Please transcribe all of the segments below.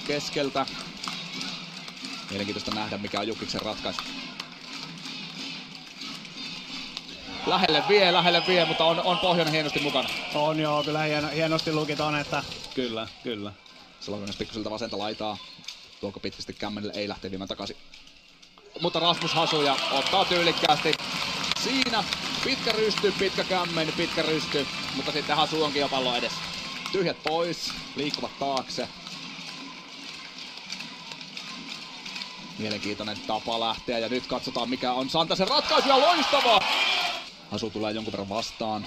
keskeltä. Mielenkiintoista nähdä, mikä on Jukkiksen ratkaisu. Lähelle vie, mutta on Pohjonen hienosti mukana. On joo, kyllä hienosti lukitaan, että... Kyllä. Salokones pikkuselta vasenta laitaa. Tuoko pitkästi kämmenelle, ei lähtee viemään takaisin. Mutta Rasmus Hasuja ottaa tyylikkäästi. Siinä pitkä rysty, pitkä kämmen, pitkä rysty. Mutta sitten Hasu onkin jo pallon edessä. Tyhjät pois, liikkuvat taakse. Mielenkiintoinen tapa lähteä ja nyt katsotaan mikä on Santasen ratkaisu ja loistava! Hasu tulee jonkun verran vastaan.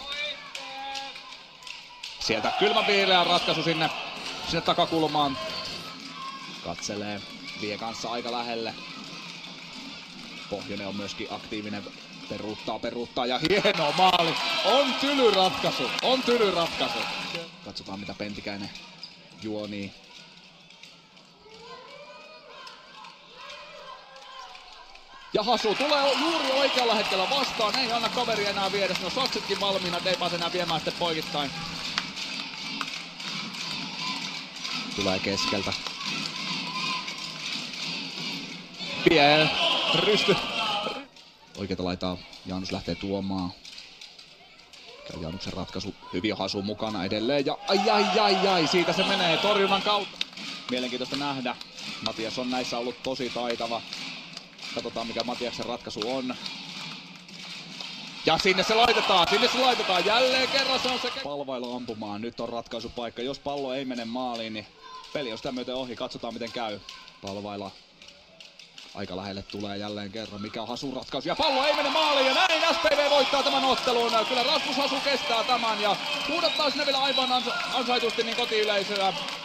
Sieltä kylmäviileä ratkaisu sinne takakulmaan. Katselee, vie kanssa aika lähelle. Pohjonen on myöskin aktiivinen, peruuttaa ja hieno maali. On tyly ratkaisu. Katsotaan mitä Pentikäinen juonii. Ja Hasu tulee juuri oikealla hetkellä vastaan, ei anna kaveri enää viedä, no saksitkin valmiina, ei pääse enää viemään sitten poikittain. Tulee keskeltä. Vie rysty. Oikeeta laitaa, Jaanus lähtee tuomaan. Jaanuksen ratkaisu, hyvin Hasu mukana edelleen ja ai, siitä se menee torjunnan kautta. Mielenkiintoista nähdä, Matias on näissä ollut tosi taitava. Katsotaan mikä Matiaksen ratkaisu on. Ja sinne se laitetaan, jälleen kerran se on se palvailu ampumaan, nyt on ratkaisupaikka, jos pallo ei mene maaliin, niin peli on sitä myöten ohi, katsotaan miten käy. Palvailla aika lähelle tulee jälleen kerran, mikä on Hasun ratkaisu ja pallo ei mene maaliin ja näin SPV voittaa tämän ottelun. Kyllä Rasmus Hasu kestää tämän ja huudattaa sinne vielä aivan ansaitusti niin kotiyleisöä.